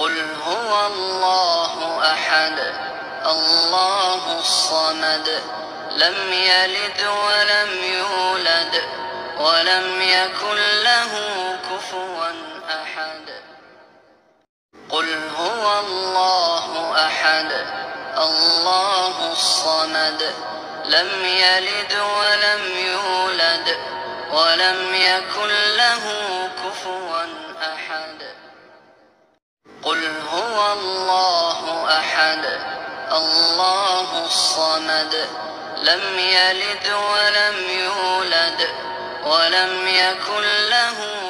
قل هو الله أحد الله الصمد لم يلد ولم يولد ولم يكن له كفوا أحد قل هو الله أحد الله الصمد لم يلد ولم يولد ولم يكن له كفوا أحد قل هو الله أحد الله الصمد لم يلد ولم يولد ولم يكن له